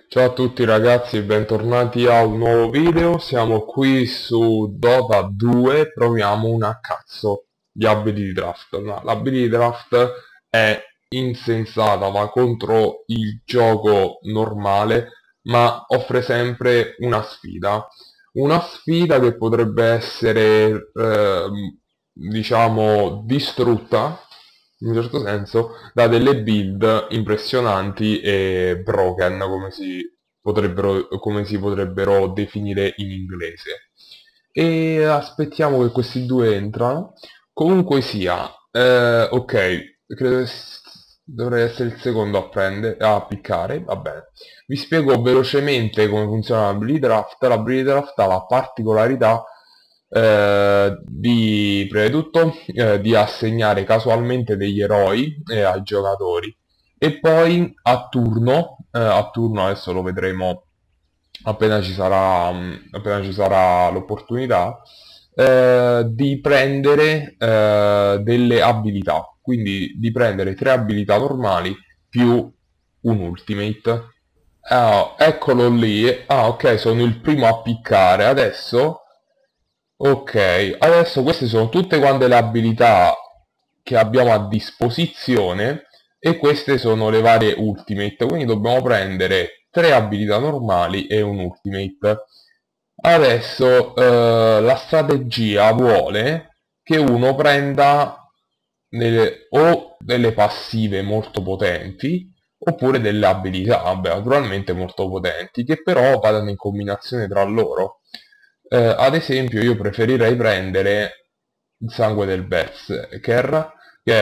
Ciao a tutti ragazzi e bentornati a un nuovo video. Siamo qui su Dota 2, proviamo una cazzo di ability draft. No, l'ability draft è insensata, va contro il gioco normale, ma offre sempre una sfida. Una sfida che potrebbe essere, diciamo, distrutta in un certo senso da delle build impressionanti e broken, come si potrebbero definire in inglese. E aspettiamo che questi due entrano. Comunque sia, ok, dovrei essere il secondo a piccare, va bene. Vi spiego velocemente come funziona l'ability draft. L'ability draft ha la particolarità prima di tutto, di assegnare casualmente degli eroi ai giocatori e poi a turno adesso lo vedremo appena ci sarà l'opportunità, di prendere delle abilità, quindi di prendere tre abilità normali più un ultimate. Ah, eccolo lì. Ah, ok, sono il primo a piccare. Adesso queste sono tutte quante le abilità che abbiamo a disposizione e queste sono le varie ultimate, quindi dobbiamo prendere tre abilità normali e un ultimate. Adesso la strategia vuole che uno prenda o delle passive molto potenti oppure delle abilità, vabbè, naturalmente molto potenti, che però vadano in combinazione tra loro. Ad esempio, io preferirei prendere il sangue del Berserker, che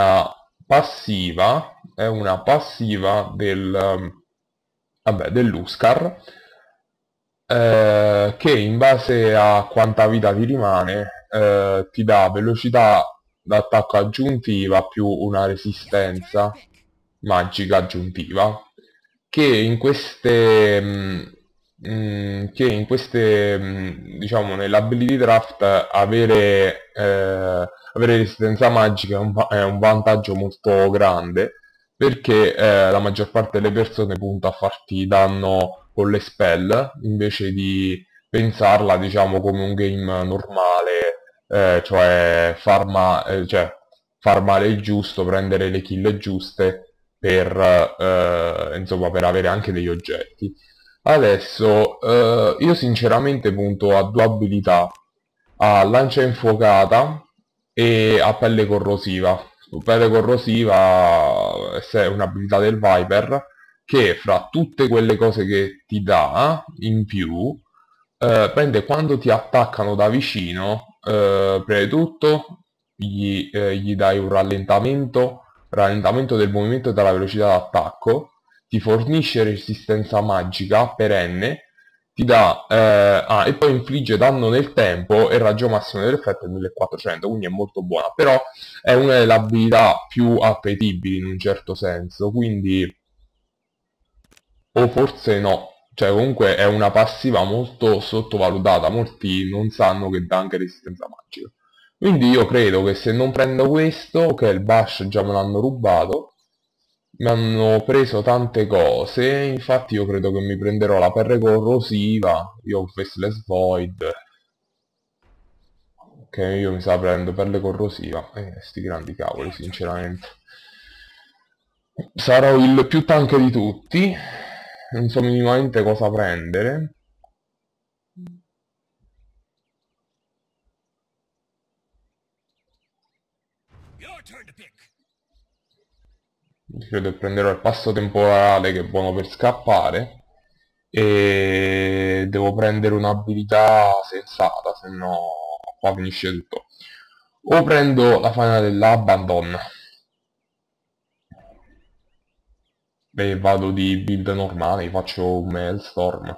è una passiva dell'Huskar, che in base a quanta vita ti rimane, ti dà velocità d'attacco aggiuntiva più una resistenza magica aggiuntiva che in queste diciamo nell'ability draft avere resistenza magica è un vantaggio molto grande perché la maggior parte delle persone punta a farti danno con le spell invece di pensarla diciamo come un game normale, cioè far male il giusto, prendere le kill giuste per, insomma, per avere anche degli oggetti. Adesso, io sinceramente punto a due abilità, a lancia infuocata e a pelle corrosiva. Su pelle corrosiva è un'abilità del Viper che fra tutte quelle cose che ti dà in più, prende quando ti attaccano da vicino, prima di tutto gli dai un rallentamento del movimento e della velocità d'attacco, ti fornisce resistenza magica perenne, e poi infligge danno nel tempo e il raggio massimo dell'effetto è 1400, quindi è molto buona, però è una delle abilità più appetibili in un certo senso, quindi o forse no, cioè comunque è una passiva molto sottovalutata, molti non sanno che dà anche resistenza magica. Quindi io credo che se non prendo questo, che il Bash già me l'hanno rubato, mi hanno preso tante cose, infatti io credo che mi prenderò la perre corrosiva, io ho Faceless Void, che io mi sa prendo perle corrosiva, sti grandi cavoli sinceramente. Sarò il più tank di tutti, non so minimamente cosa prendere. Credo che prenderò il passo temporale che è buono per scappare e devo prendere un'abilità sensata, se no qua finisce tutto. O prendo la faina dell'Abandon e vado di build normale, faccio un Maelstrom.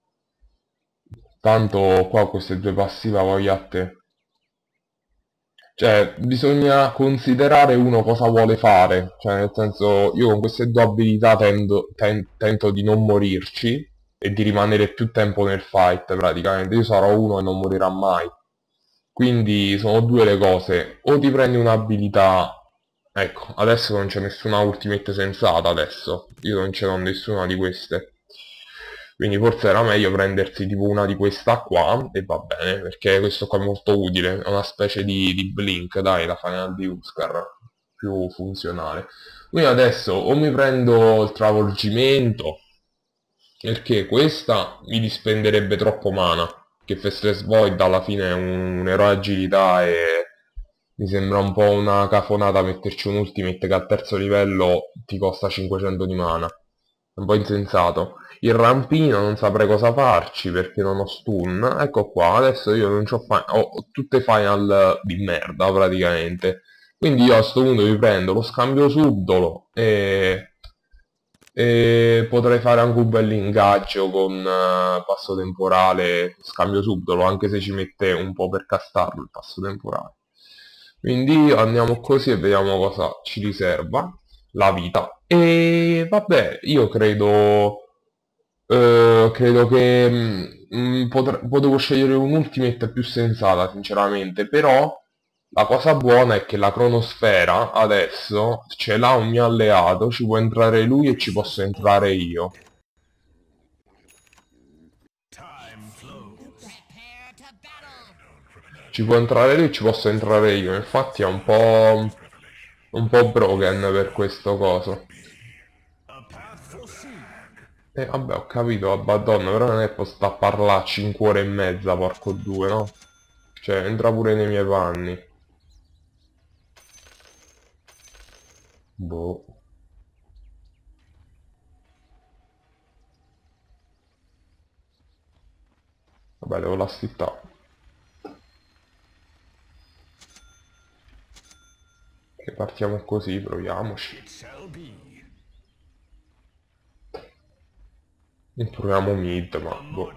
Tanto qua queste due passive voglio a te. Cioè, bisogna considerare uno cosa vuole fare, cioè nel senso io con queste due abilità tento di non morirci e di rimanere più tempo nel fight praticamente, io sarò uno e non morirà mai. Quindi sono due le cose, o ti prendi un'abilità, ecco, adesso non c'è nessuna ultimate sensata adesso, io non ce n'ho nessuna di queste. Quindi forse era meglio prendersi tipo una di questa qua e va bene, perché questo qua è molto utile, è una specie di Blink, dai, la Final di Huskar, più funzionale. Quindi adesso o mi prendo il travolgimento, perché questa mi dispenderebbe troppo mana, che Faceless Void alla fine è un eroe agilità e mi sembra un po' una cafonata metterci un ultimate che al terzo livello ti costa 500 di mana. È un po' insensato. Il rampino non saprei cosa farci perché non ho stun. Ecco qua, adesso io non ho tutte final di merda praticamente. Quindi io a sto punto vi prendo lo scambio subdolo e potrei fare anche un bel ingaggio con passo temporale, scambio subdolo, anche se ci mette un po' per castarlo il passo temporale. Quindi andiamo così e vediamo cosa ci riserva la vita. E vabbè, io credo che potevo scegliere un'ultimate più sensata, sinceramente, però la cosa buona è che la cronosfera adesso ce l'ha un mio alleato, ci può entrare lui e ci posso entrare io. Ci può entrare lui e ci posso entrare io, infatti è un po' broken per questo coso. E vabbè, ho capito, Madonna, però non è che sta a parlare a 5 ore e mezza, porco due, no? Cioè, entra pure nei miei panni. Boh. Vabbè, devo la stittà. Che partiamo così, proviamoci. Non proviamo mid, ma boh.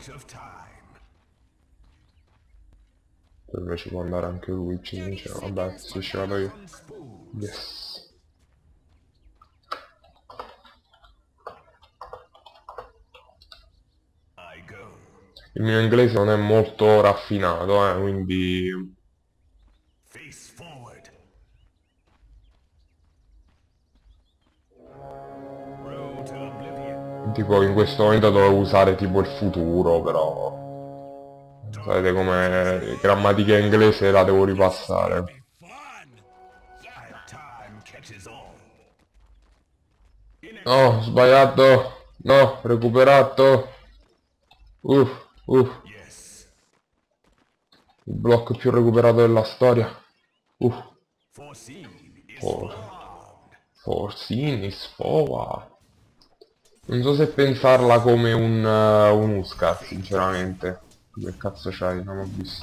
Invece può andare anche lui, ci dice, vabbè, se ci vado io. Yes. Il mio inglese non è molto raffinato, quindi... Tipo in questo momento dovevo usare tipo il futuro, però... Sapete come grammatica inglese la devo ripassare. No, sbagliato. No, recuperato. Uff, uff. Il blocco più recuperato della storia. Uff. Forsini sfova. Non so se pensarla come un Huskar, sinceramente. Che cazzo c'hai? Non ho visto.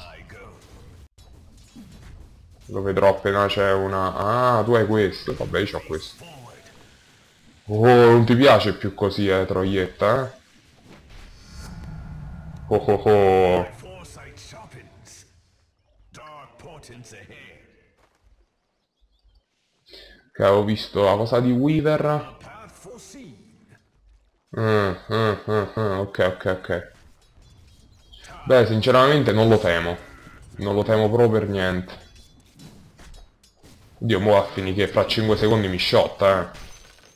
Lo vedrò appena c'è una... Ah, tu hai questo. Vabbè, io c'ho questo. Oh, non ti piace più così, troietta, eh? Oh oh oh. Che avevo visto la cosa di Weaver. Ok, ok, ok. Beh, sinceramente non lo temo. Non lo temo proprio per niente. Oddio, mo va a finire che fra 5 secondi mi shotta, eh.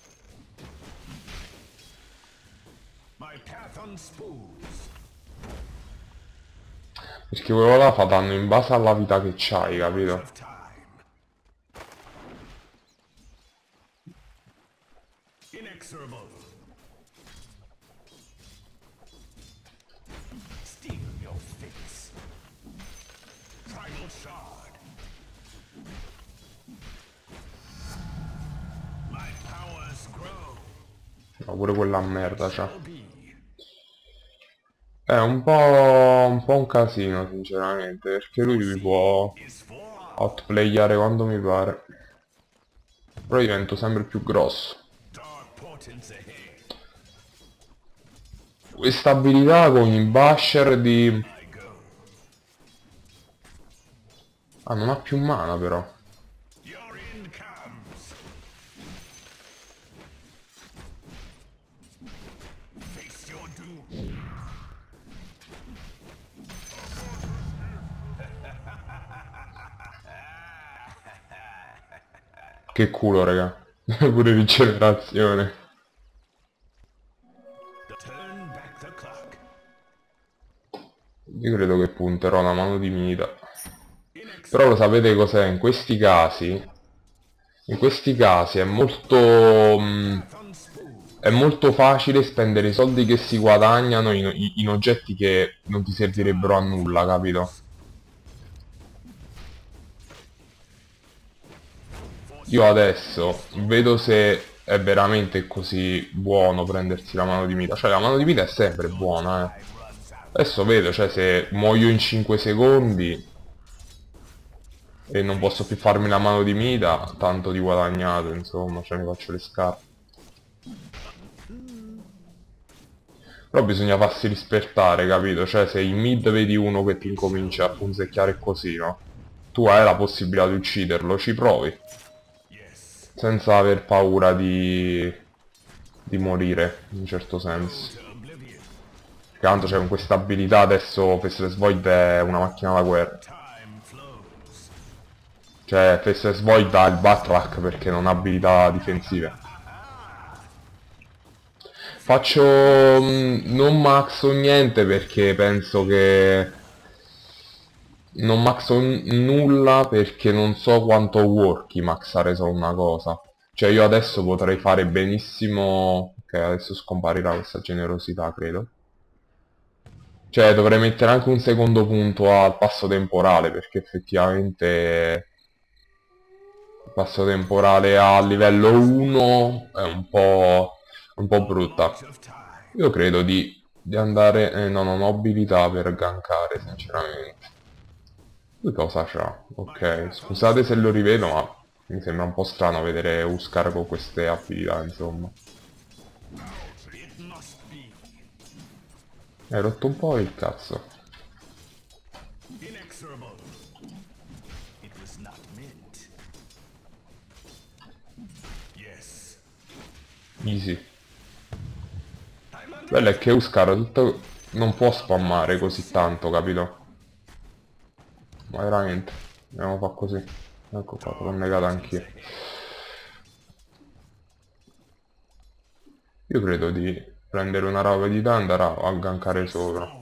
Perché quello là fa danno in base alla vita che c'hai, capito? Ma pure quella merda c'ha. È un po' un casino, sinceramente, perché lui mi può outplayare quando mi pare. Però divento sempre più grosso. Questa abilità con i basher di... Ah, non ha più mana però. Che culo, raga. Pure rigenerazione. Io credo che punterò una mano di Mida. Però lo sapete cos'è? In questi casi è molto facile spendere i soldi che si guadagnano in oggetti che non ti servirebbero a nulla, capito? Io adesso vedo se è veramente così buono prendersi la mano di Mida. Cioè la mano di Mida è sempre buona, eh. Adesso vedo, cioè se muoio in 5 secondi e non posso più farmi la mano di Mida, tanto di guadagnato, insomma, cioè mi faccio le scarpe. Però bisogna farsi rispettare, capito? Cioè se in mid vedi uno che ti incomincia a punzecchiare così, no? Tu hai la possibilità di ucciderlo, ci provi. Senza aver paura di morire, in un certo senso. Perché tanto c'è con questa abilità adesso Faceless Void è una macchina da guerra. Cioè Faceless Void ha il Batrack perché non ha abilità difensive. Faccio non maxo niente perché penso che non maxo nulla perché non so quanto worki maxare solo una cosa. Cioè io adesso potrei fare benissimo. Ok, adesso scomparirà questa generosità, credo. Cioè dovrei mettere anche un secondo punto al passo temporale perché effettivamente il passo temporale a livello 1 è un po' brutta. Io credo di andare... no, non ho abilità per gankare, sinceramente. Lui cosa c'ha? Ok, scusate se lo rivedo, ma mi sembra un po' strano vedere Huskar con queste abilità, insomma. Hai rotto un po' il cazzo. Easy. Bello è che Huskar tutto... non può spammare così tanto, capito? Ma veramente. Andiamo a fare così. Ecco qua, l'ho negato anch'io. Io credo di prendere una rapidità e andare a gankare sopra.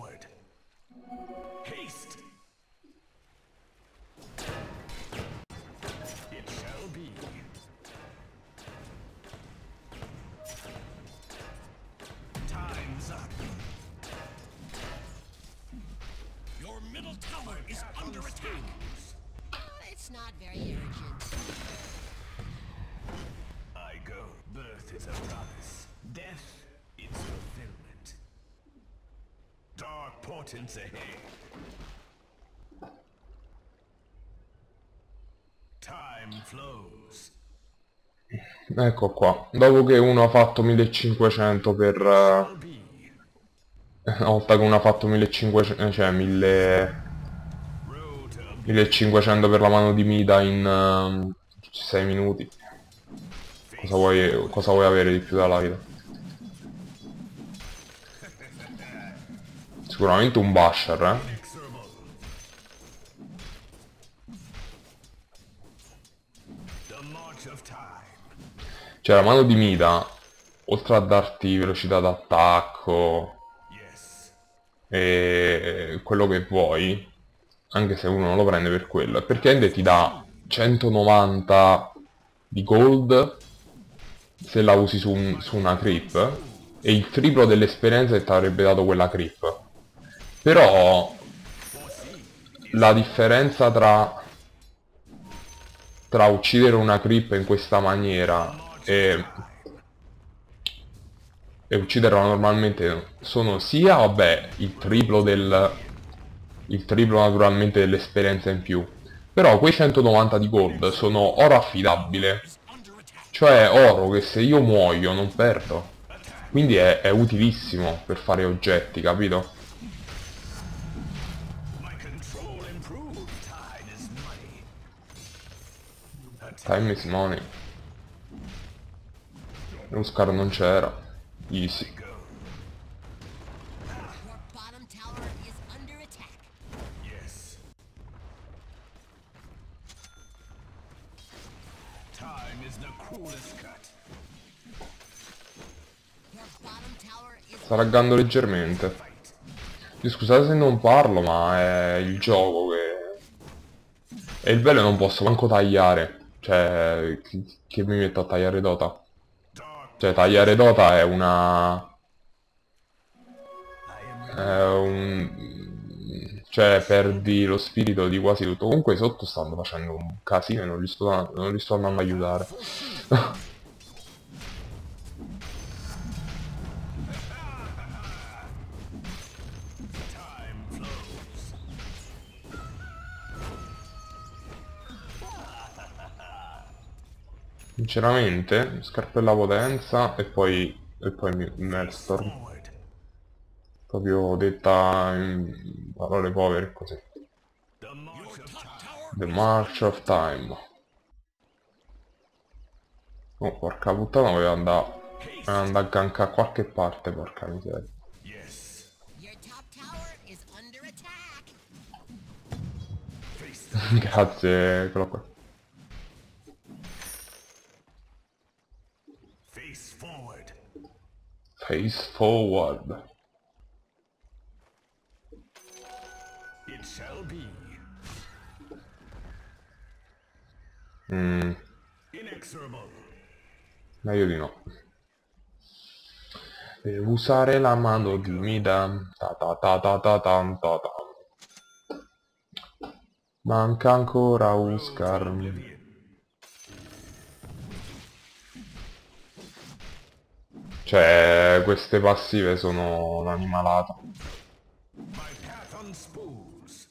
It's not very urgent. I go. Birth is a promise. Death is fulfillment. Dark portents ahead. Time flows. Ecco qua. Dopo che uno ha fatto 1500 per... una volta che uno ha fatto 1500... cioè 1500 per la mano di Mida in 6 minuti. Cosa vuoi avere di più dalla vita? Sicuramente un basher, eh? Cioè la mano di Mida, oltre a darti velocità d'attacco e quello che vuoi, anche se uno non lo prende per quello, è perché Ende ti dà 190 di gold se la usi su una creep e il triplo dell'esperienza che ti avrebbe dato quella creep. Però la differenza tra uccidere una creep in questa maniera e ucciderla normalmente sono sia, vabbè, il triplo naturalmente dell'esperienza in più. Però quei 190 di gold sono oro affidabile. Cioè oro che se io muoio non perdo. Quindi è utilissimo per fare oggetti, capito? Time is money. Huskar non c'era. Easy. Your bottom tower is under attack. Time is the cruelest cut. Your bottom tower is Sta laggando leggermente. Io scusate se non parlo, ma è il gioco che... E il bello è non posso manco tagliare. Cioè, che mi metto a tagliare Dota? Cioè, tagliare Dota è una... È un... Cioè, perdi lo spirito di quasi tutto. Comunque sotto stanno facendo un casino e non li sto andando a aiutare. Sinceramente, scarpella potenza e poi Maelstrom. Forward. Proprio detta in parole povere così. The march of time. The March of Time. Oh, porca puttana, volevo andare a gankare a qualche parte, porca miseria. Yes. Your top tower is under attack. Face the Grazie, quello qua. face forward. Face forward. It shall be. Inexorable. Meglio di no. Devo usare la mano di Mida. Ta ta ta ta ta tam ta tam. Manca ancora Oscar. Oblivion. Cioè, queste passive sono un'animalata. My path unspools.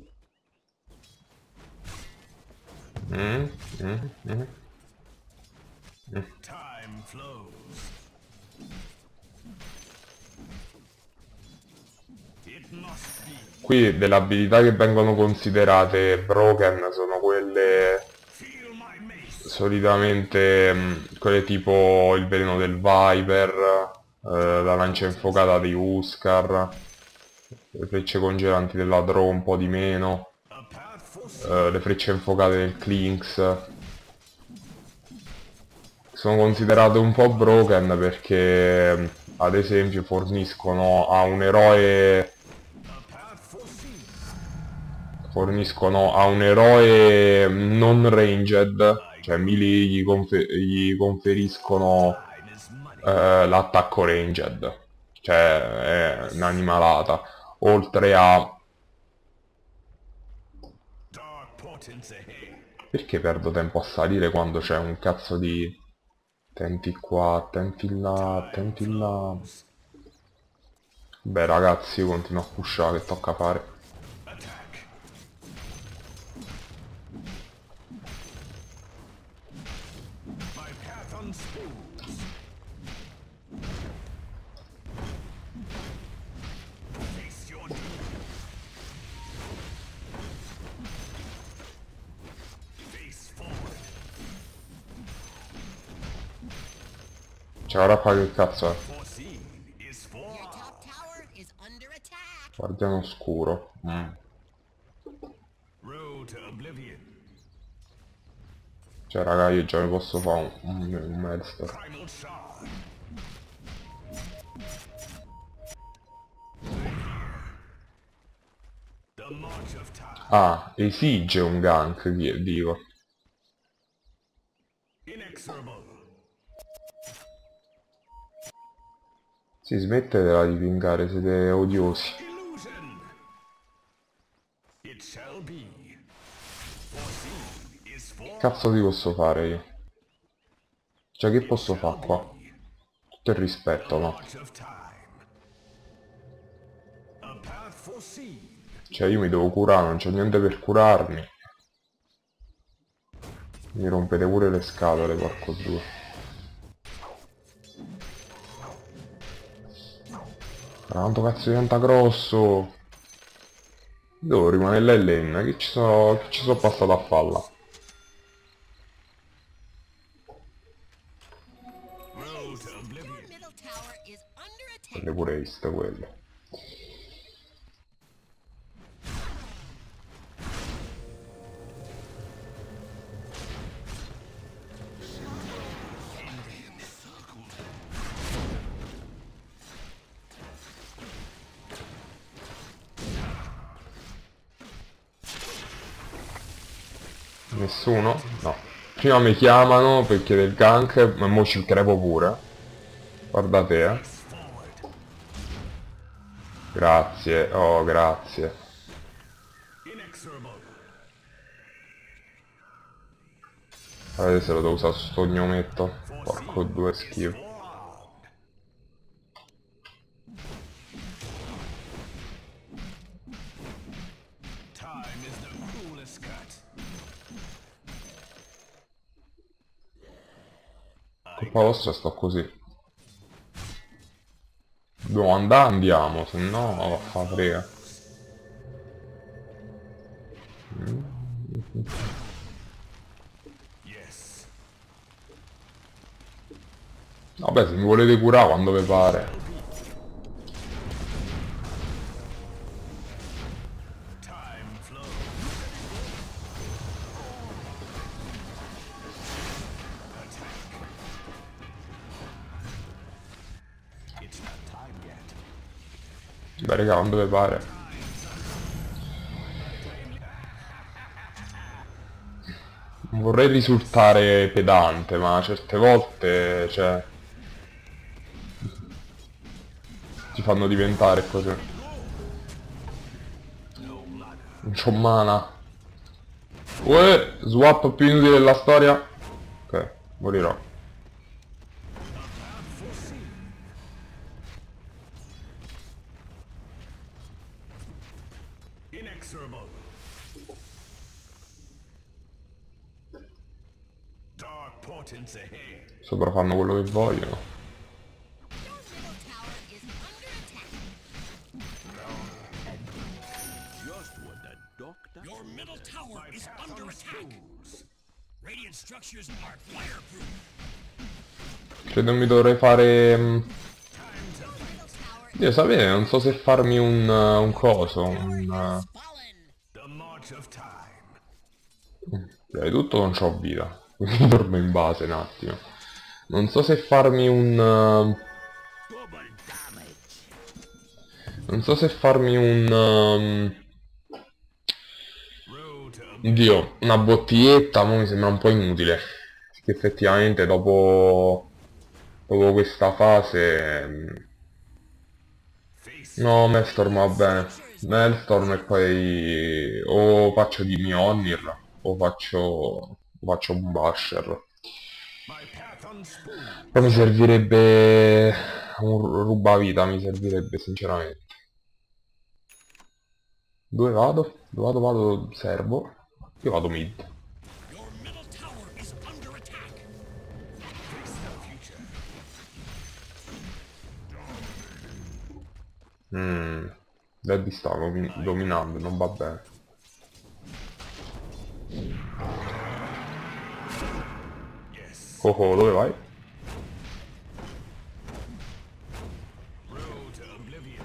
Time flows. It must be. Qui delle abilità che vengono considerate broken sono quelle Feel my mace. solitamente quelle tipo il veleno del Viper, la lancia infuocata di Huskar, le frecce congelanti della Drow un po' di meno, A path for le frecce infuocate del Clinks. Sono considerate un po' broken perché ad esempio forniscono a un eroe non ranged, cioè melee gli conferiscono time is money. l'attacco ranged, cioè è un'animalata, oltre a... Dark portents ahead. Perché perdo tempo a salire quando c'è un cazzo di... Attenti qua, attenti là, attenti là... Beh ragazzi, io continuo a pushare, che tocca fare. Attack. My path unspools. Face your doom. Face forward. Cioè ora qua che cazzo è? Foreseen is Your for. top tower is under attack. Guardiano scuro. Road to oblivion. Cioè raga, io già ne posso fare un master. Primal shard. The march of time. Ah, esige un gank, dico. Inexorable. Si smettetela di pingare, siete odiosi. Illusion. It shall be. Foreseen is for. Cazzo ti posso fare io? Cioè che posso fare qua? Tutto il rispetto, no? March of time. A path foreseen. Cioè io mi devo curare, non c'è niente per curarmi. Mi rompete pure le scatole, porco due. Quanto cazzo diventa grosso? Devo rimanere là in lane, che ci sono passato a falla? Road to Your oblivion. middle tower is under attack. Quelle pure iste, quelle. Nessuno? No. Prima mi chiamano perché del gank, ma mo ci crepo pure. Guardate, eh. Grazie, oh grazie. Inexorable. Vedete se lo devo usare su sto gnometto. Porco due schifo. Time is the cruelest cut. Colpa vostra sto così. Dobbiamo andare, andiamo, se no fa frega. Yes. Vabbè, se mi volete curare quando vi pare. Time flows. Attack. It's not time yet. Beh, raga, quando vi pare. Non vorrei risultare pedante, ma certe volte, cioè, ti fanno diventare così. Non c'ho mana. Uè, swap più inutile della storia. Ok, morirò. Inexorable. Dark portents ahead. Sopra fanno quello che vogliono. Your middle tower is under attack. Your middle tower is under attack. Radiant structures are fireproof. Credo mi dovrei fare... Your middle tower Dio, sapete, non so se farmi un coso, has un... fallen. The march of time. Prima di tutto non c'ho vita, quindi dormo in base un attimo. Non so se farmi un... Non so se farmi un... Road to Oddio, una bottiglietta, mo mi sembra un po' inutile. Perché effettivamente dopo questa fase... face. No, Maelstorm va bene. Maelstorm e poi... O faccio di Mjolnir, o faccio un Basher. My path unspooled. Poi mi servirebbe... Un rubavita, mi servirebbe sinceramente. Dove vado? Dove vado? Servo. Io vado mid. Your middle tower is under attack. Face the future. Daddy sta dominando, non va bene. Yes. Coco, dove vai? Road to oblivion.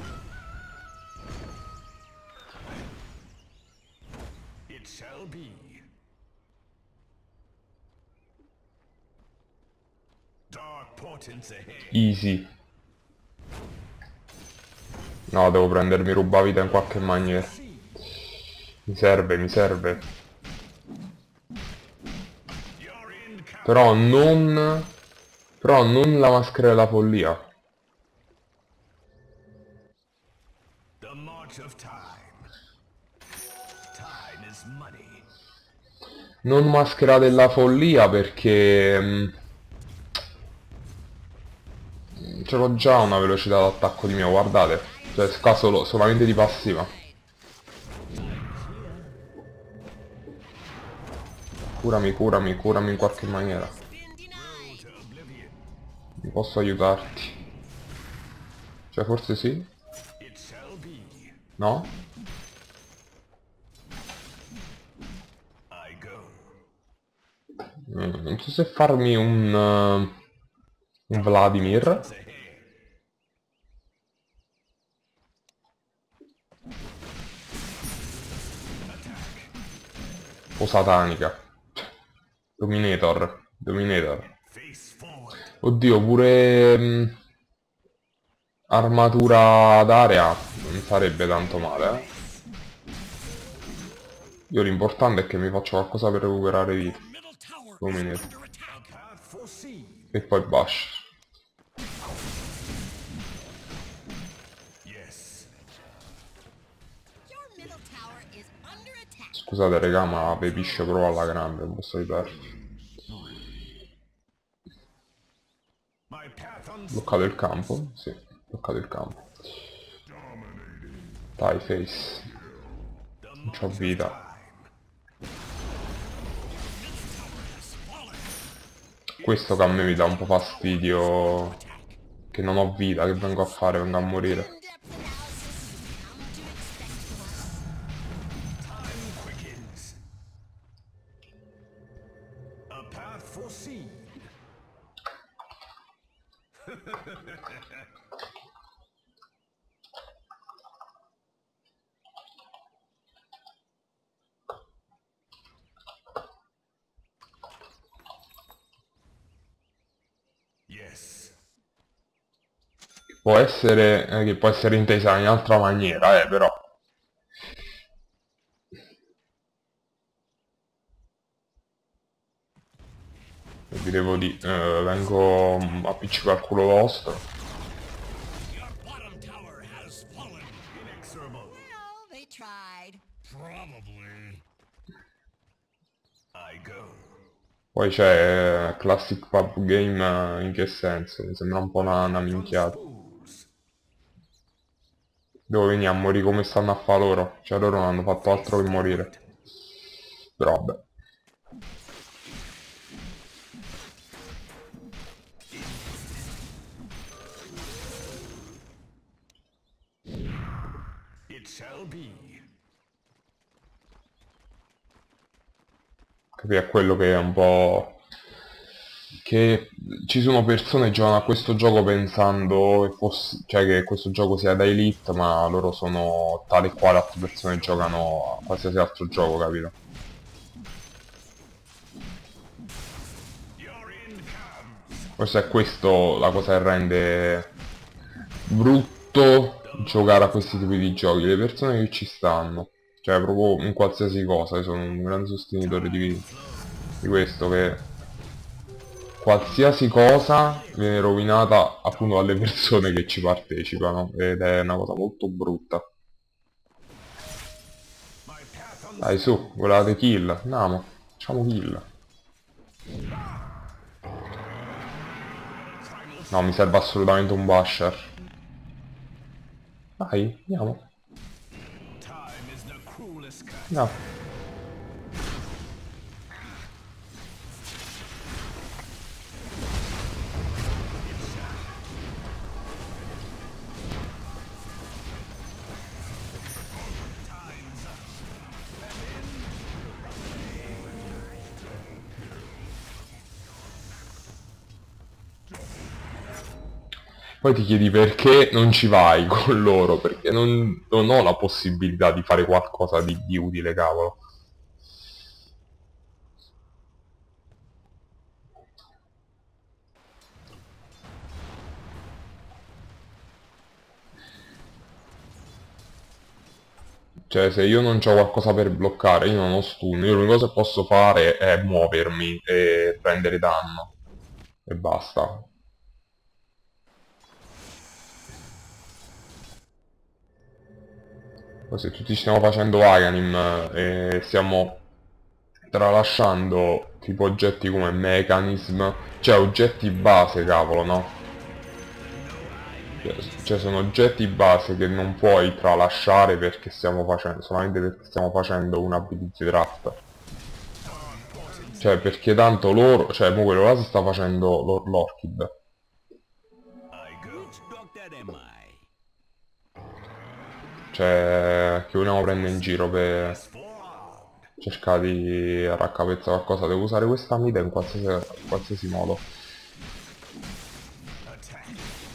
It shall be. Dark portents ahead. Easy. No, devo prendermi rubavita in qualche maniera. Mi serve, mi serve. You're in count. Però non la maschera della follia. The march of time. Time is money. Non maschera della follia perché... ce l'ho già una velocità d'attacco di mio, guardate. Cioè, qua solamente di passiva. Curami, curami, curami in qualche maniera. Been denied. To oblivion. Non posso aiutarti. Cioè, forse sì? It shall be. No? I go. Non so se farmi un Vladimir. Ahead. O satanica. Dominator. Dominator. Face forward. Oddio, pure... armatura d'area non sarebbe tanto male, eh. Io l'importante è che mi faccia qualcosa per recuperare vita. Your middle tower 2 is minuti. under attack. Path foreseen. E poi bash. Yes. Your middle tower is under attack. Scusate regà, ma bepisce proprio alla grande, non posso aiutarvi. My path Bloccato il campo? Sì, bloccato il campo. Dai, face. Non c'ho vita. Questo che a me mi dà un po' fastidio. Che non ho vita, che vengo a fare? Vengo a morire. In-depth analysis is come to expect from us. time quickens. A path foreseen. Yes. Che può essere intesa in altra maniera, però. E vi devo dire, vengo a appiccicare il culo vostro. Your bottom tower has fallen. Inexorable. Well, they tried. Probably. I go. Poi c'è Classic Pub Game, in che senso? Mi sembra un po' una minchiata. Fools. Devo venire a morire come stanno a fare loro. Cioè loro non hanno fatto altro che morire. Però vabbè. It shall be. Capì? È quello che è un po'... Che ci sono persone che giocano a questo gioco pensando che fosse... cioè che questo gioco sia da Elite, ma loro sono tale e quale altre persone che giocano a qualsiasi altro gioco, capito? Your end comes. Forse è questo la cosa che rende brutto giocare a questi tipi di giochi, le persone che ci stanno, cioè proprio in qualsiasi cosa. Io sono un grande sostenitore di questo, che qualsiasi cosa viene rovinata appunto dalle persone che ci partecipano, ed è una cosa molto brutta. My path on Dai su, volevate kill? Andiamo, facciamo kill. No, mi serve assolutamente un basher. Dai, andiamo. time is the cruelest cut. No. Poi ti chiedi perché non ci vai con loro, perché non ho la possibilità di fare qualcosa di utile, cavolo. Cioè, se io non c'ho qualcosa per bloccare, io non ho stun, io l'unica cosa che posso fare è muovermi e prendere danno. E basta. Poi se tutti stiamo facendo Aganim e stiamo tralasciando tipo oggetti come Mechanism, cioè oggetti base, cavolo, no? Cioè sono oggetti base che non puoi tralasciare perché stiamo facendo, solamente perché stiamo facendo un ability draft. Cioè perché tanto loro, cioè mo quello là si sta facendo l'Orchid. I go. Which doctor am I? Cioè che vogliamo prendere in giro per Forearmed. cercare di raccapezzare qualcosa. Devo usare questa mida in qualsiasi modo. Attack.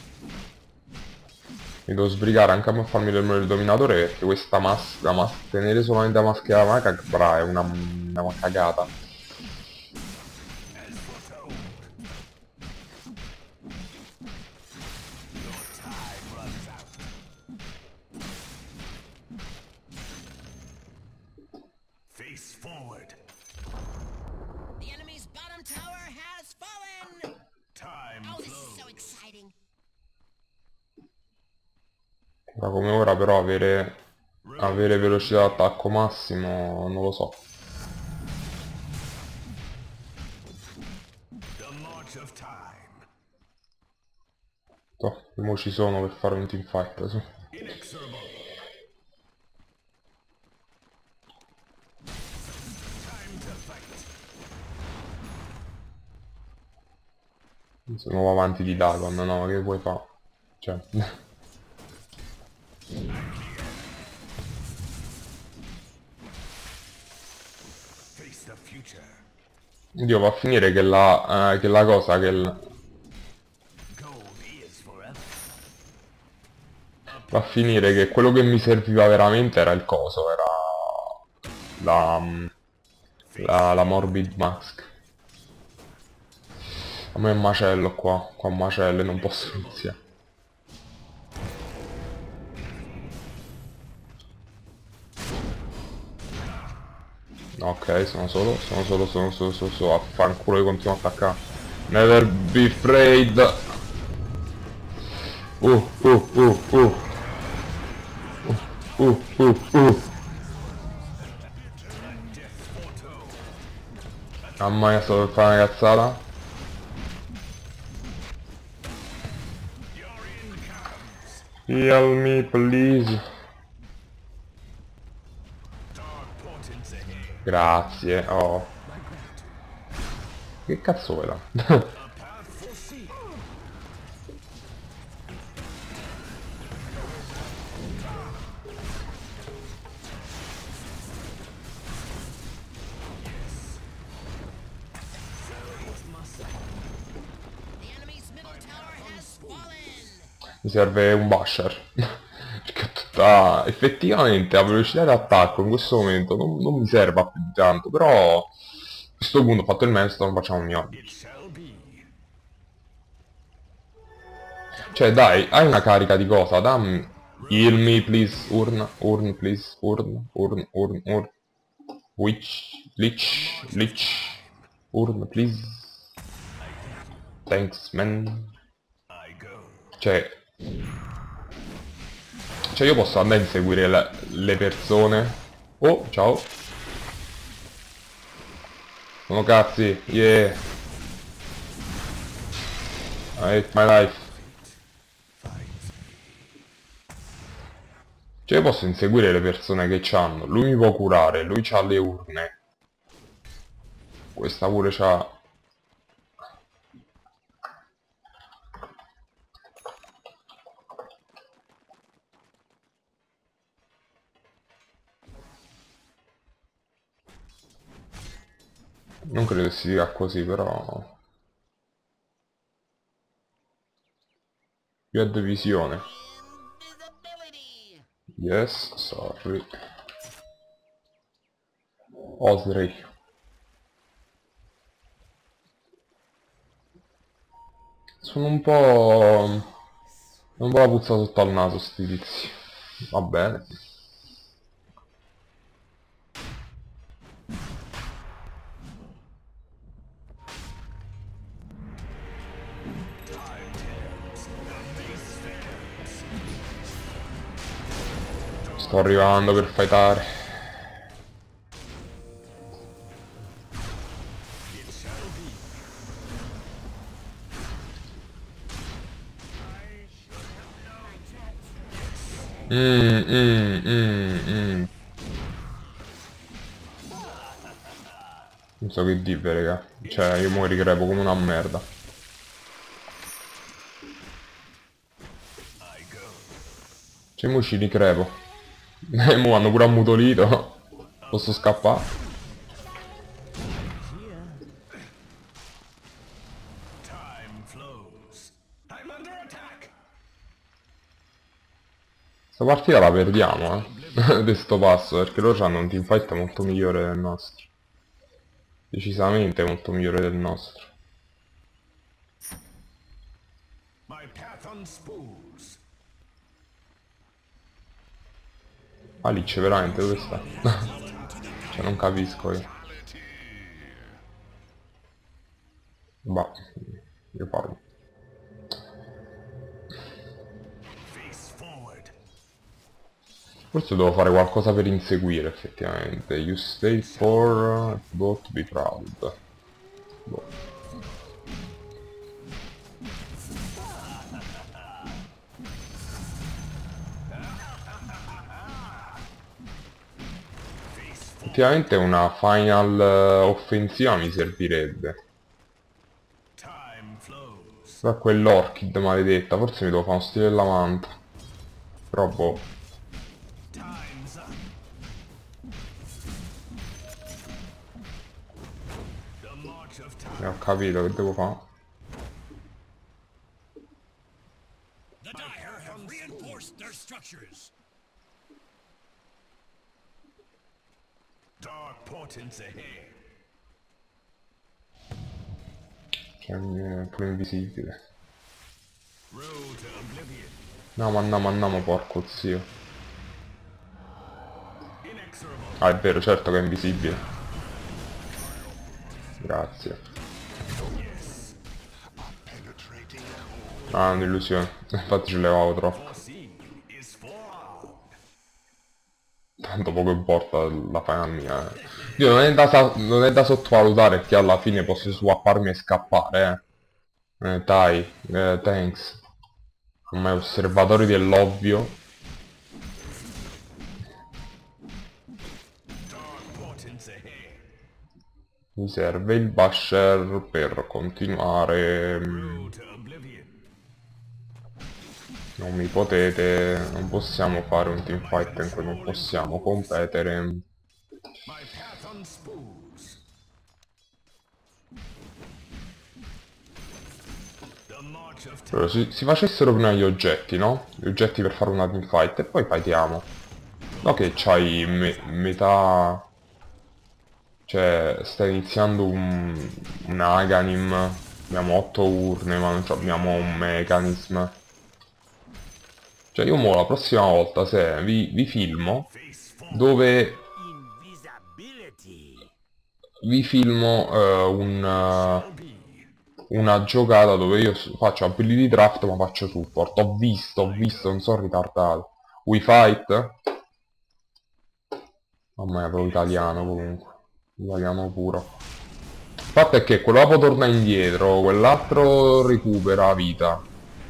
Mi devo sbrigare anche a me a farmi il dominatore perché questa tenere solamente la maschera macabra è una cagata. As foretold. Your time runs out. Face Ora come ora però avere velocità d'attacco massimo non lo so. The march of time. Toh, mo ci sono per fare un teamfight, su. Inexorable. Time to fight. Sono avanti di Dagon, no, che vuoi fare? Cioè... Face the future. Dio, va a finire che la cosa, Gold is forever. va a finire che quello che mi serviva veramente era il coso, era la Morbid Mask. A me è un macello qua un macello e non posso iniziare. Ok, sono solo, a fanculo che continuo a attaccare. Never be afraid. Uh, uh, uh, uh. Uh, uh, uh. Mamma mia, sto per fare una cazzata. Heal me, please. Dark portents ahead. Grazie, oh. Che cazzo era? A path foreseen. The enemy's middle tower has fallen. Mi serve un basher. Perché effettivamente la velocità d'attacco in questo momento non mi serve più di tanto, però a questo punto ho fatto il Maelstrom, facciamo un mio. It shall be. Cioè dai, hai una carica di cosa? Dammi. Heal me please, urn please, urn. Lich, urn please. Thanks man. I go. Cioè io posso andare a inseguire le persone. Oh, ciao. Sono cazzi, yeah. I hate my life. Cioè io posso inseguire le persone che c'hanno. Lui mi può curare, lui c'ha le urne. Questa pure c'ha... Non credo si dica così, però... Più ad visione. Invisibility. Yes, sorry. Osrey. Sono un po' la puzza sotto al naso sti tizi. Va bene. Sto arrivando per fightare. It shall be. Non so che dire, raga. Cioè, io mo ricrepo come una merda. I go. Cioè, mo ci ricrepo. Mo hanno pure ammutolito. Posso scappare? Time flows. I'm under attack. Sta partita la perdiamo, di sto passo, perché loro hanno un teamfight molto migliore del nostro. Decisamente molto migliore del nostro. My path unspools. Alice veramente dove sta? Cioè non capisco io. Bah, io parlo. Face forward. Forse devo fare qualcosa per inseguire effettivamente. You stay for both be proud. Boh. Effettivamente una final offensiva mi servirebbe. Time flows. Da quell'orchid maledetta, forse mi devo fare uno stile della manta. Però boh. Time's up. The march of time. Ho capito che devo fare. The Dire have reinforced their structures. Dark portents ahead. Cioè, è pure invisibile. Road to oblivion. Andiamo, porco zio. Inexorable. Ah, è vero, certo che è invisibile. Grazie. Ah, un'illusione. Infatti ce l'avevamo troppo. Foreseen is forearmed. Tanto poco importa la final mia. Dio, non è da sottovalutare che alla fine posso swapparmi e scappare, dai, thanks. Ormai osservatori dell'ovvio. Dark portents ahead. Mi serve il basher per continuare. Road to oblivion. Non mi potete. Non possiamo fare un teamfight in cui non possiamo competere. My path unspools. The march of time. Allora, si facessero prima gli oggetti, no? Gli oggetti per fare una teamfight e poi fightiamo. No che c'hai metà. Cioè, sta iniziando un Aghanim. Abbiamo 8 urne, ma non abbiamo un mechanism. Cioè, io mo la prossima volta, se vi filmo, Face forward. dove Invisibility. vi filmo una giocata dove io faccio ability draft ma faccio support. Ho visto, non sono ritardato. We fight? Mamma mia, però italiano comunque. Italiano puro. Il fatto è che quello dopo torna indietro, quell'altro recupera vita.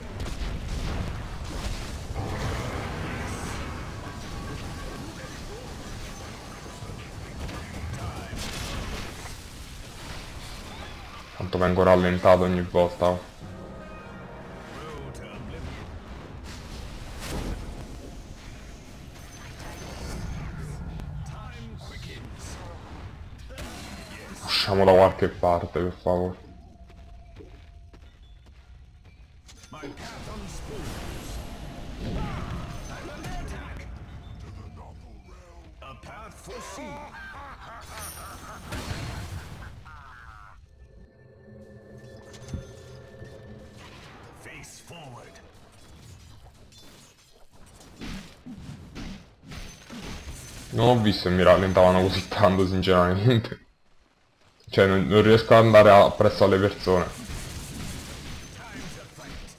Tanto vengo rallentato ogni volta. Road to oblivion. Time quickens. Usciamo da qualche parte, per favore. My path unspools. I'm under attack. A path foreseen. Face forward. Non ho visto e mi rallentavano così tanto, sinceramente. Cioè, non riesco ad andare appresso alle persone. Time to fight.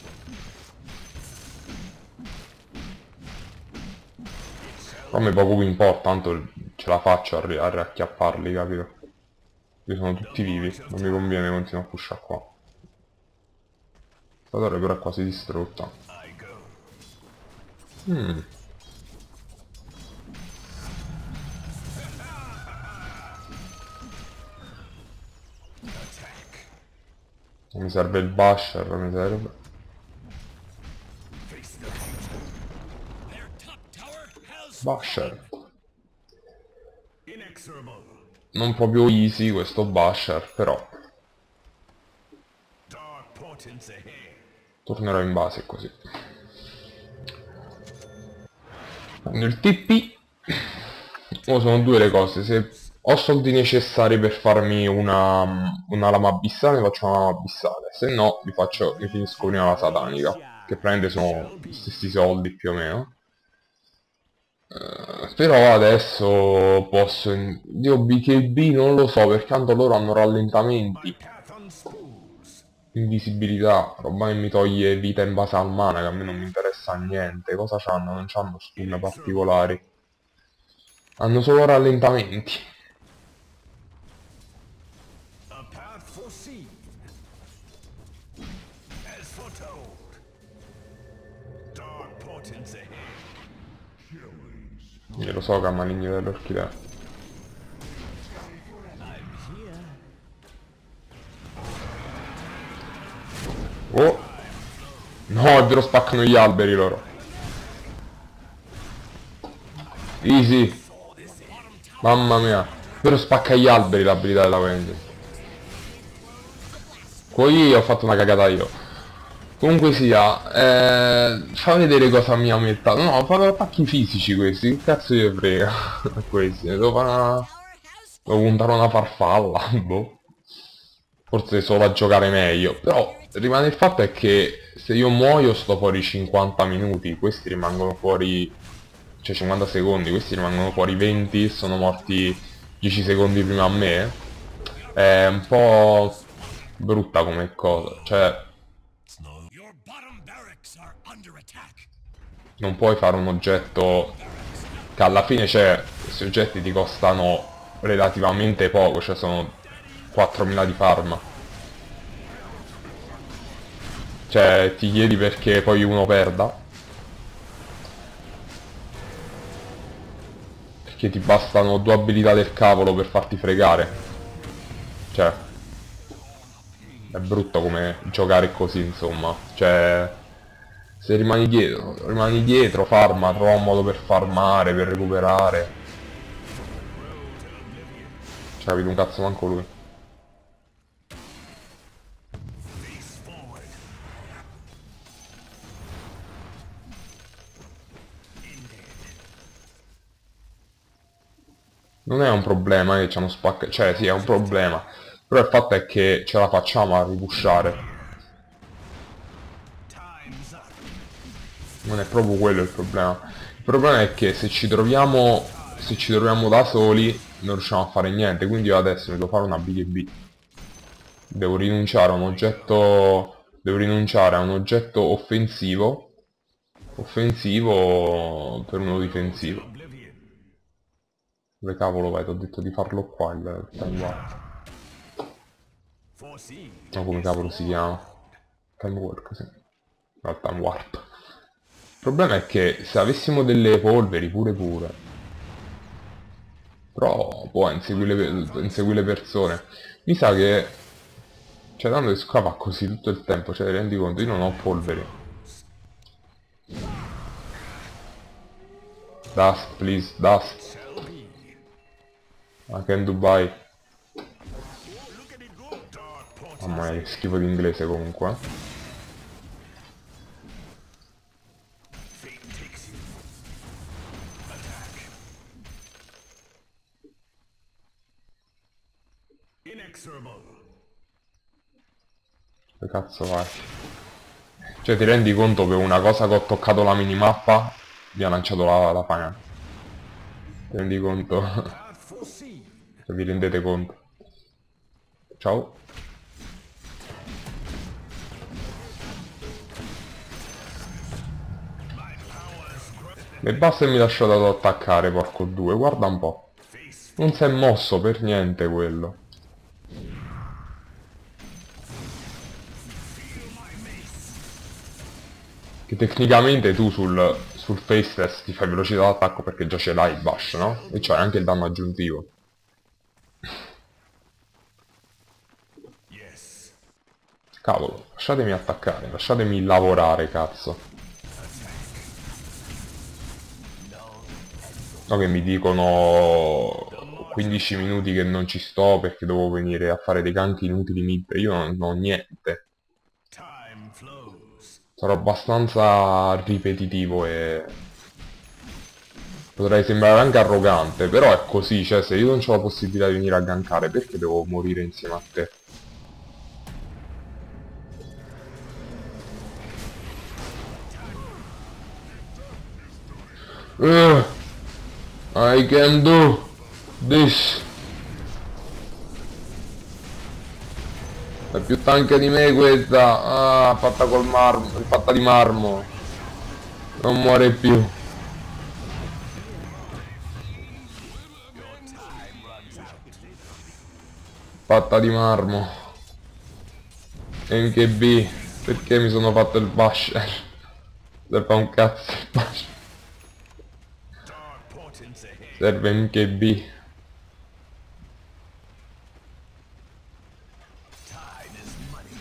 Però mi poco mi importa, tanto ce la faccio a riacchiapparli, capito? Io sono tutti vivi, non mi conviene continuare a pushare qua. La torre però è quasi distrutta. I go. Attack. Mi serve il basher, mi serve. Face the future. Their top tower has Basher. Inexorable. Non proprio easy questo basher, però. Dark portents ahead. Tornerò in base così. Prendo il TP. Ora sono due le cose. Se ho soldi necessari per farmi una lama abissale, faccio una lama abissale. Se no, mi finisco prima la satanica. Che praticamente sono gli stessi soldi più o meno. Però adesso posso... Dio BKB non lo so, perché tanto loro hanno rallentamenti. Path unspools. invisibilità, roba che mi toglie vita in base al mana, che a me non mi interessa niente. Cosa c'hanno? Non c'hanno stun particolari. Hanno solo rallentamenti. A path foreseen. As foretold. Dark portents ahead. Io lo so che ha maligno dell'orchidea. I'm here. Oh! No, è vero, spaccano gli alberi loro. Easy. Mamma mia. È vero, spacca gli alberi l'abilità della Wendy. Poi ho fatto una cagata io. Comunque sia, fa vedere cosa mi ha mettato. No, fanno attacchi fisici questi, che cazzo gli frega. Questi, devo fare una... Tower has devo puntare una farfalla, boh. Forse solo a giocare meglio. Però rimane il fatto è che se io muoio sto fuori 50 minuti, questi rimangono fuori, cioè 50 secondi, questi rimangono fuori 20, sono morti 10 secondi prima a me. È un po' brutta come cosa, cioè Your bottom barracks are under attack. non puoi fare un oggetto che alla fine, cioè, questi oggetti ti costano relativamente poco, cioè sono 4000 di farma. Cioè, ti chiedi perché poi uno perda? Perché ti bastano 2 abilità del cavolo per farti fregare. Cioè, è brutto come giocare così, insomma. Cioè, se rimani dietro, farma, trova un modo per farmare, per recuperare. Cioè, capito un cazzo manco lui. Face forward. Non è un problema che ci hanno spaccato, cioè sì è un problema, però il fatto è che ce la facciamo a ripushare, Time's up. non è proprio quello il problema. Il problema è che se ci troviamo da soli non riusciamo a fare niente, quindi io adesso devo fare una BKB. Devo rinunciare a un oggetto offensivo per uno difensivo. Oblivion. Dove cavolo vai? Ti ho detto di farlo qua il time warp. Foreseen. No, come cavolo si chiama? Time warp, sì. No, il time warp. Il problema è che se avessimo delle polveri pure. Però poi insegui le persone. Mi sa che... Cioè tanto che qua va così tutto il tempo, cioè ti rendi conto? Io non ho polveri. Dust, please, dust. Shall be. I can do buy. Look at it go. Dark portents. Mamma mia, che schifo di inglese comunque. Fate takes you. Attack. Inexorable. Che cazzo vai? Cioè ti rendi conto per una cosa che ho toccato la minimappa mi ha lanciato la final. Ti rendi conto? Path foreseen. Se vi rendete conto. Ciao. E basta che mi lasciate ad attaccare, porco due, guarda un po'. Face. Non si è mosso per niente quello. Che tecnicamente tu sul face test ti fai velocità d'attacco perché già ce l'hai il bash, no? E c'hai anche il danno aggiuntivo. Yes. Cavolo, lasciatemi attaccare, lasciatemi lavorare, cazzo. No che mi dicono 15 minuti che non ci sto perché devo venire a fare dei ganchi inutili mid, io non ho niente. Time flows. Sarò abbastanza ripetitivo e... potrei sembrare anche arrogante, però è così, cioè se io non ho la possibilità di venire a gankare, perché devo morire insieme a te? I can do this. È più tanca di me questa. Ah, fatta col marmo, fatta di marmo. Non muore più. Fatta di marmo. MKB. Perché mi sono fatto il basher? Serve un cazzo il basher. Dark portents ahead. Serve MKB. Time is money.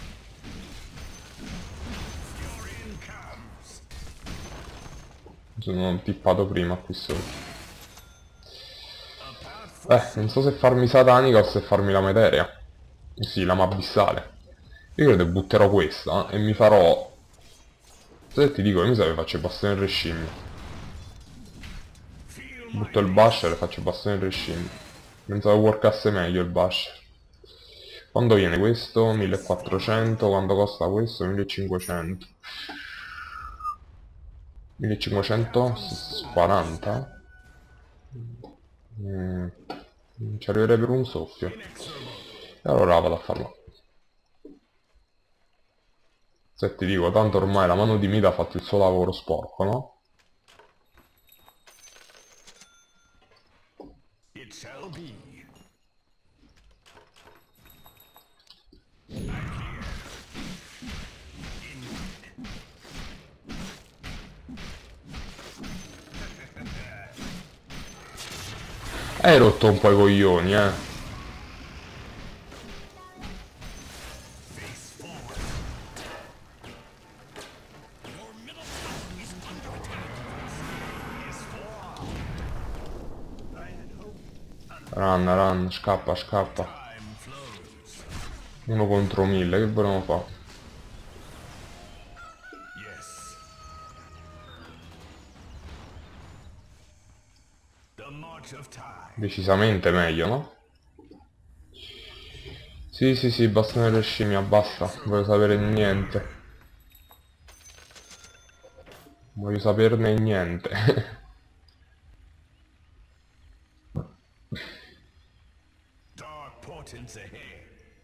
Your in comes. Mi sono tippato prima qui sotto. A path for Non so se farmi satanica o se farmi la materia. Sì, lama abissale. Io credo che butterò questa e mi farò... Se ti dico, io mi sa che faccio il bastone del rescimmio. feel Butto il basher e faccio il bastone del rescimmio. Pensavo workasse meglio il basher. Quando viene questo? 1400. Quando costa questo? 1500. 1540? Ci arriverei per un soffio. E allora vado a farlo. Se ti dico, tanto ormai la mano di Mida ha fatto il suo lavoro sporco, no? it shall be. Hai rotto un po' i coglioni, Face forward. Your middle tower is under attack. Is for. I had hoped Run, run, scappa, scappa. time flows. 1 contro 1000, che volevamo fare? Yes. The march of time. Decisamente meglio, no? Sì, bastone del scimmia, basta. Non voglio sapere niente. Non voglio saperne niente. Dark portents ahead.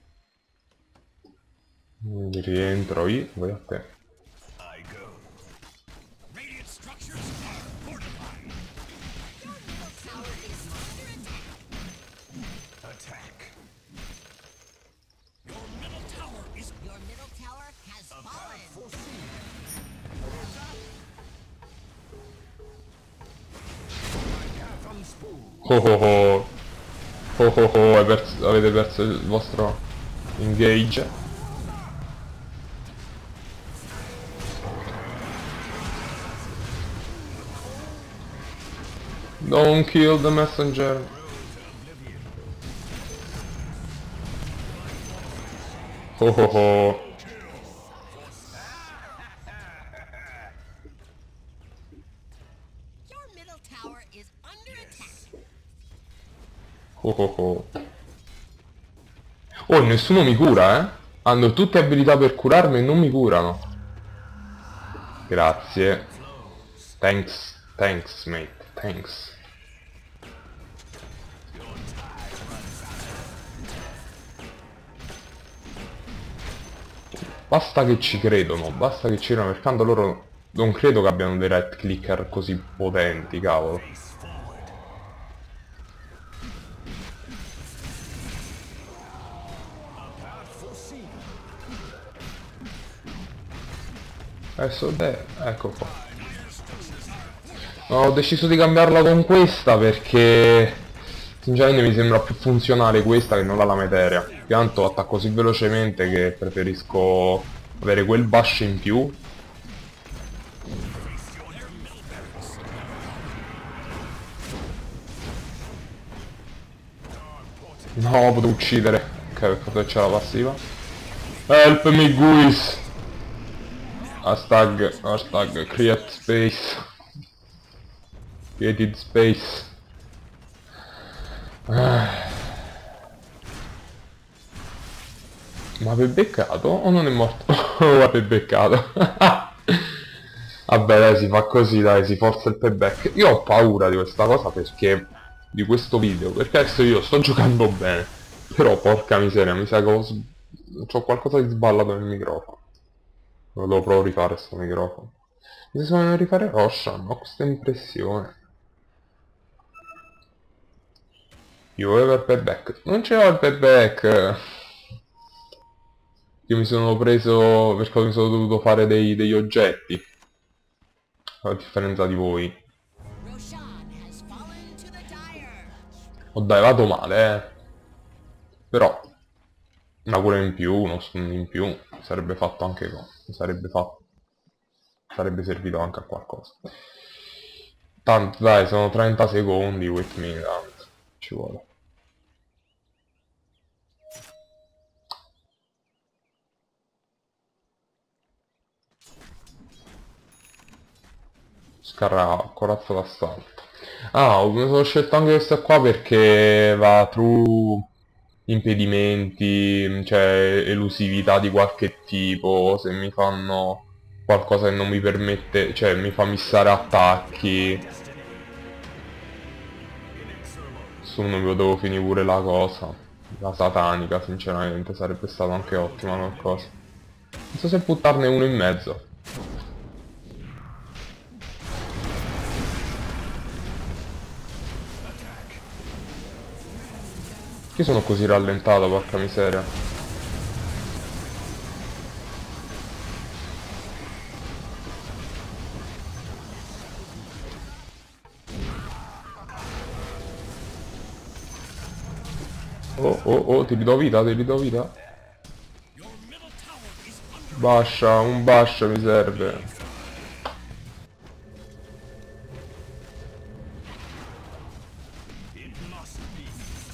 Rientro io, vai a te. I go. Radiant structures are fortified. Your middle tower is under attack. Attack. Your middle tower is Your middle tower has fallen. Foreseen. My path unspooled. Oh oh oh. Oh oh oh, avete perso il vostro engage. Don't kill the messenger. Oh oh oh. Your middle tower is under attack. Oh oh oh. Oh, nessuno mi cura, eh? Hanno tutte abilità per curarmi e non mi curano. Grazie. Thanks, thanks, mate. Thanks. Basta che ci credono, basta che ci credono, perché tanto loro non credo che abbiano dei right clicker così potenti, cavolo. Face forward. A path foreseen. Adesso, ecco qua. No, ho deciso di cambiarla con questa perché sinceramente mi sembra più funzionale questa che non la lameteria. Tanto attacco così velocemente che preferisco avere quel bash in più. No, potevo uccidere. Ok, per fortuna c'è la passiva. Help me guys. Hashtag create space. Created space. Ma per beccato o non è morto? Oh, per beccato. Vabbè dai, si fa così, dai, si forza il payback. Io ho paura di questa cosa perché... di questo video, perché adesso io sto giocando bene. Però porca miseria, mi sa che c'ho qualcosa di sballato nel microfono. Lo devo proprio rifare sto microfono. Mi sono rifare Roshan, ho questa impressione. Io volevo il payback. Non ce l'ho il payback. Io mi sono preso perché mi sono dovuto fare degli oggetti. A differenza di voi. Roshan has fallen to the dire. Ho daivato male, Però una cura in più, uno stun in più, sarebbe fatto anche sarebbe fatto. Sarebbe servito anche a qualcosa. Tanto dai, sono 30 secondi, with me, tanto. Ci vuole. Corazza d'assalto. Ah, mi sono scelto anche questa qua perché va through impedimenti, cioè elusività di qualche tipo, se mi fanno qualcosa che non mi permette, cioè mi fa missare attacchi. Su non vedevo finire pure la cosa. La satanica, sinceramente, sarebbe stato anche ottima qualcosa. Non so se buttarne uno in mezzo. Io sono così rallentato, porca miseria. Oh, oh, oh, ti ridò vita, ti ridò vita. Your middle tower is under Bascia, un bascia mi serve. It must be.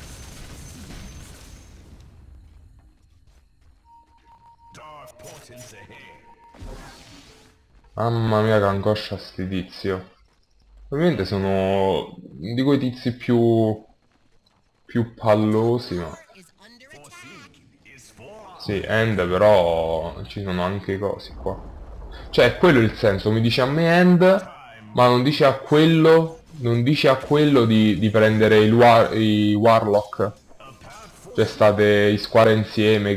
Dark portents ahead. Mamma mia che angoscia sti tizio. Ovviamente sono di quei tizi più pallosi, ma... Is under attack. Is for Sì, End però ci sono anche i cosi qua. Cioè, è quello il senso, mi dice a me End, ma non dice a quello, non dice a quello di prendere i Warlock. Cioè state in squadra insieme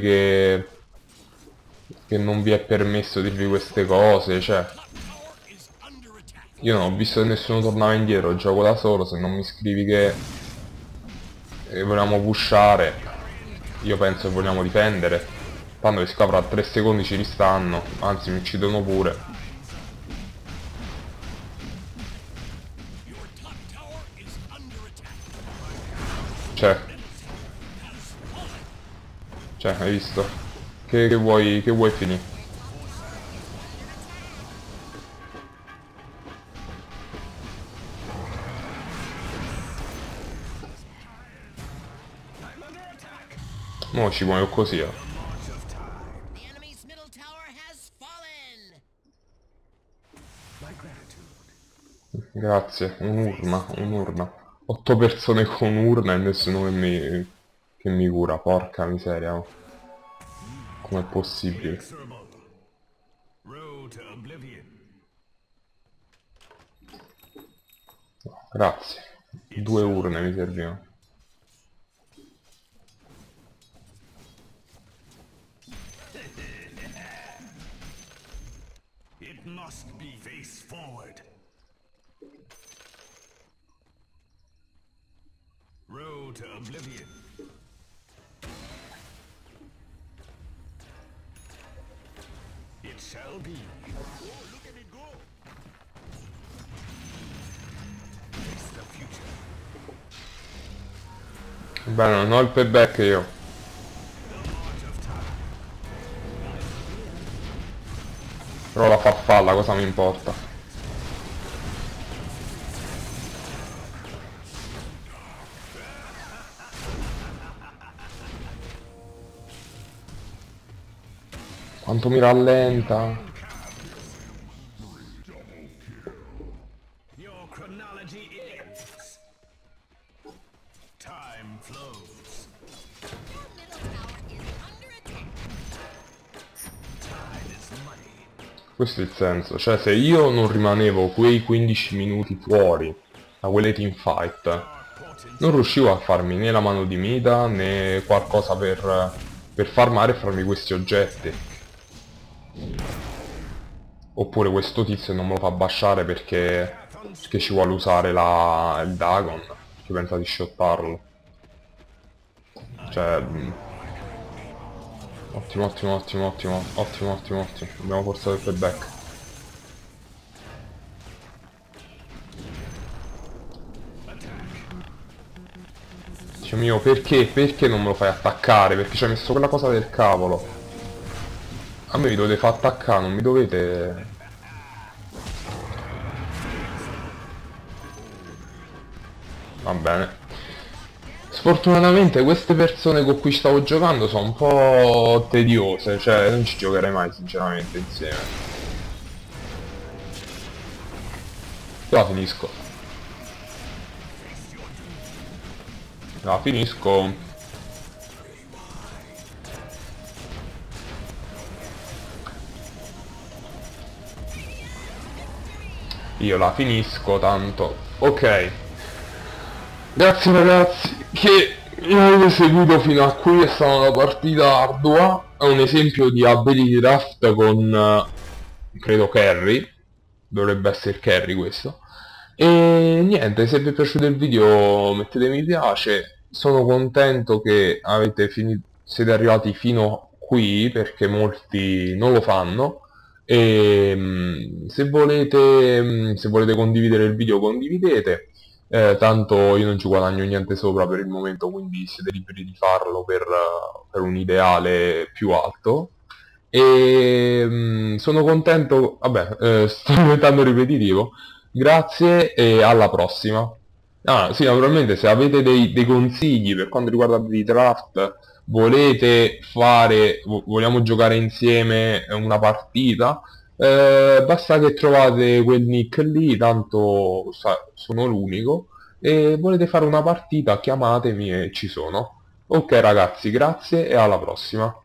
che non vi è permesso dirvi queste cose, cioè... tower is under attack. Io non ho visto che nessuno tornava indietro, gioco da solo, se non mi scrivi che vogliamo pushare, io penso che vogliamo difendere. Tanto che si copra a 3 secondi ci ristanno, anzi mi uccidono pure. Your top tower is under attack. Cioè, hai visto? Che vuoi finire? Mo ci muoio così, The enemy's middle tower has fallen. my gratitude. Grazie, un'urna. 8 persone con urna e nessuno che mi cura, porca miseria. Oh. Com'è possibile? Inexorable. Road to oblivion. Grazie. 2 urne mi servivano. It must be face forward. Road to oblivion. It shall be. Look at me go. Face the future. Beh, non ho il payback io. Però la farfalla cosa mi importa? Quanto mi rallenta? Your chronology ends. Time flows. Your middle tower is under attack. Time is money. Questo è il senso. Cioè, se io non rimanevo quei 15 minuti fuori da quelle teamfight, non riuscivo a farmi né la mano di Mida né qualcosa per per farmare e farmi questi oggetti. Oppure questo tizio non me lo fa basciare perché ci vuole usare il Dagon, che pensa di shottarlo. Cioè... ottimo, ottimo, ottimo, ottimo, ottimo, ottimo, ottimo. Abbiamo forzato il playback. Dio mio, perché? Perché non me lo fai attaccare? Perché ci hai messo quella cosa del cavolo. A me mi dovete far attaccare, non mi dovete... Va bene. Sfortunatamente queste persone con cui stavo giocando sono un po' tediose, cioè non ci giocherei mai sinceramente insieme. La finisco. La finisco. Io la finisco tanto. Ok. Grazie ragazzi che mi avete seguito fino a qui, è stata una partita ardua, è un esempio di ability draft con, credo Carry, dovrebbe essere Carry questo. E niente, se vi è piaciuto il video mettete mi piace, sono contento che siete arrivati fino qui perché molti non lo fanno. E se volete condividere il video condividete. Tanto io non ci guadagno niente sopra per il momento, quindi siete liberi di farlo per un ideale più alto. E sono contento, vabbè, sto diventando ripetitivo. Grazie e alla prossima. Ah, sì, naturalmente se avete dei consigli per quanto riguarda di draft, vogliamo giocare insieme una partita, basta che trovate quel nick lì, tanto sono l'unico, e volete fare una partita, chiamatemi e ci sono. Ok ragazzi, grazie e alla prossima.